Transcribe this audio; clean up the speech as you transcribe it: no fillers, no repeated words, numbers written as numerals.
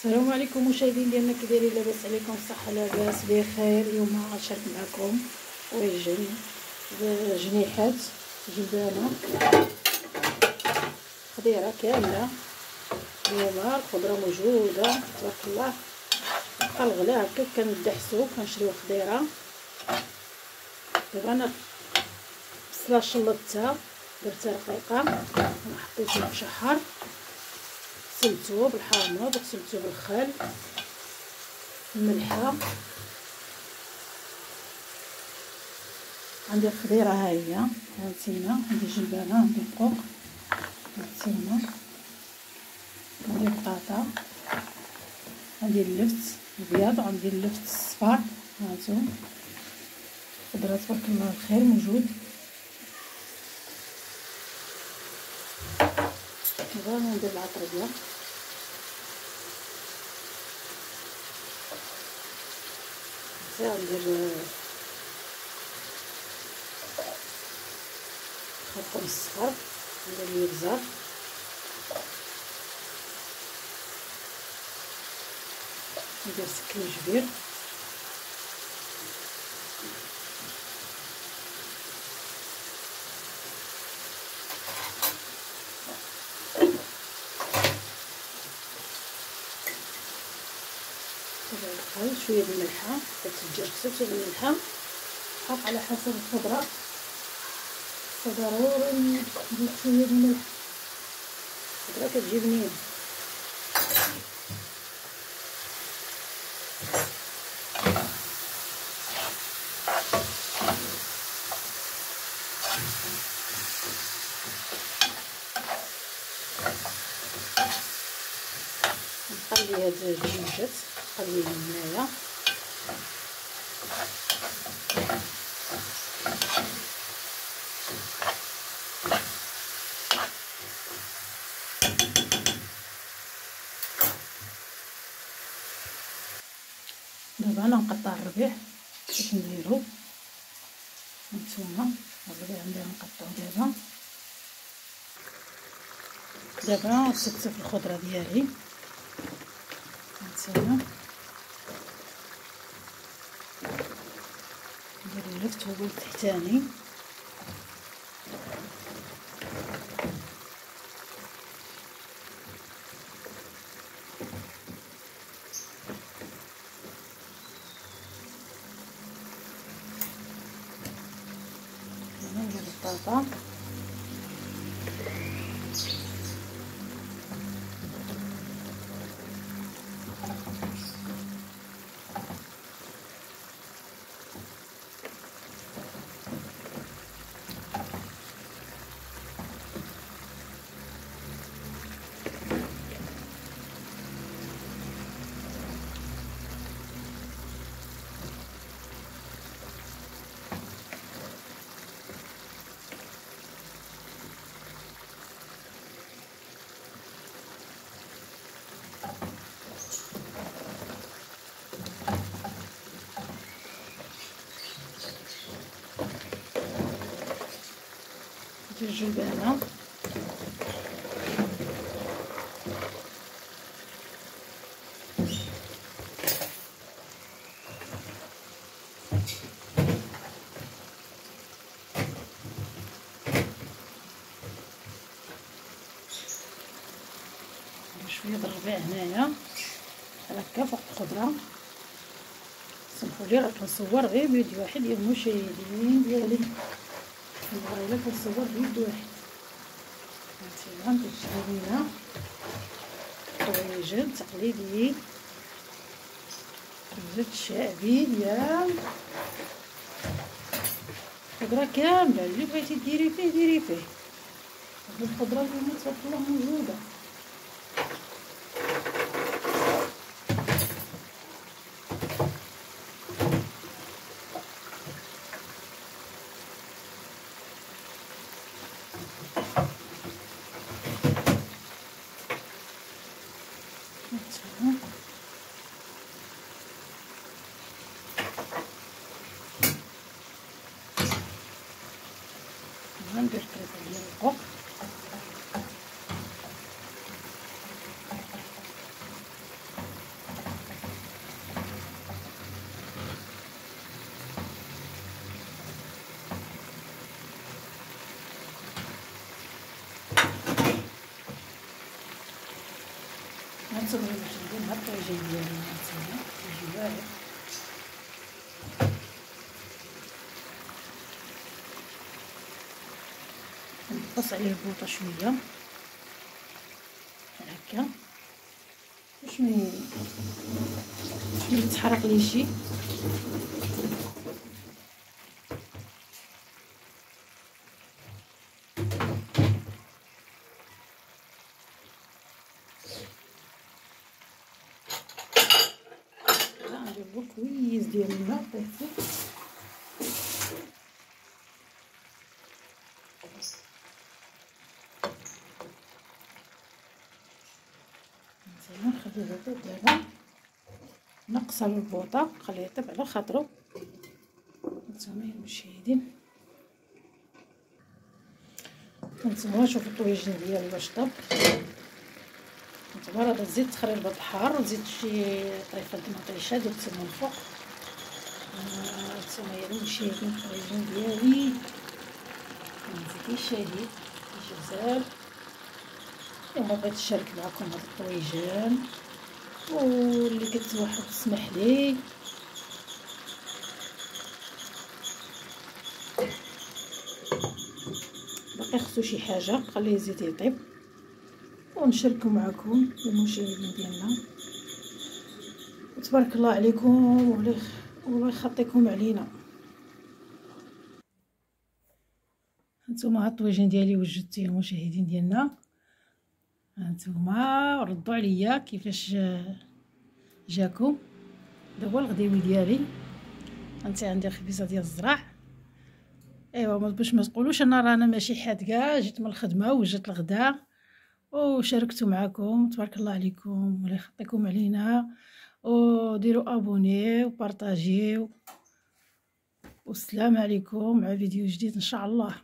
السلام عليكم مشاهدين ديالنا، كي دايرين؟ لاباس عليكم؟ الصحه لاباس بخير. اليوم غنشارك معكم طويجن بجنيحات جبانه خضيره كامله. اليوم الخضره موجوده تبارك الله. بقى الغلا هكا كندحسو كنشريو خضيره. دابا انا بصله شلطتها درتها رقيقه وحطيتها مشحر، غسلتو بالحامض وغسلتو بالخل الملحه. عندي الخضيره ها هي، هانتينا عندي جلبانه، عندي القوق، هانتينا عندي البطاطا، عندي اللفت الابيض وعندي اللفت الصفار. هانتو خضره تبارك الله الخير موجود. دابا ندير العطريه، ندير خرطوم الصفر، ندير الابزار، ندير سكينجبير، شويه د الملحه، حطيت الدجاج الملحه، حط على حسب الخضره. ضروري نزيد شويه د الملح، الخضره كتجي بنينه. نقلي هاد الدجاجات، نقليهم هنايا. دابا انا نقطع الربيع باش نديرو. هانتوما الربيع عندي نقطعو دابا سدت في الخضره ديالي. هانتوما ندير اللفت هو التحتاني، ندير البطاطا، ندير الجلبانه، شويه د الربيع هنايا هكا فوق الخضره. سمحوا لي راه كنصور غير فيديو واحد ديال المشاهدين ديالي، الا كنصور فيديو واحد. هانتوما كتجيبينا طويجن تقليدي، طويجن شعبي ديال الخضره كامله. اللي بغيتي ديري فيه ديري فيه. هاد الخضره اليوم تبارك الله موجوده. ندير 3 ديال القوق، هانتوما باش ندير مع الطويجين ديالي هانتوما يجي واعر. نقص عليه البوطه شويه بحال هكا باش ما يتحرق لي شي. نديرو كويس ديال الماء طيبو مزيان. نخليه يطيب دابا نقصر البوطه نخليه يطيب على خاطرو. هانتوما يا المشاهدين هانتوما شوفوا الطويجين ديالي واش طاب. هانتوما راه زيد تخرير بهاد الحار وزيد شي طريفه د المطيشه درتهم من الفوق. هانتوما يا المشاهدين الطويجين ديالي نزيد شهي جزال. الا بغيت نشارك معكم هاد الطويجان واللي قلت واحد تسمح لي باقي خصو شي حاجه خليه يزيد يطيب ونشاركو معكم المشاهدين ديالنا. وتبارك الله عليكم والله يخطيكم علينا. هانتوما الطويجين ديالي وجدتيه المشاهدين ديالنا. هانتوما ردوا عليا كيفاش جاكم. دابا الغديوي ديالي انت عندي خبيزه ديال الزراع. ايوا باش ما تقولوش انا رانا ماشي حادقه جيت من الخدمه وجات الغداء وشاركت معكم. تبارك الله عليكم ولا يخطيكم علينا. وديروا ابوني وبارطاجيو والسلام عليكم مع فيديو جديد ان شاء الله.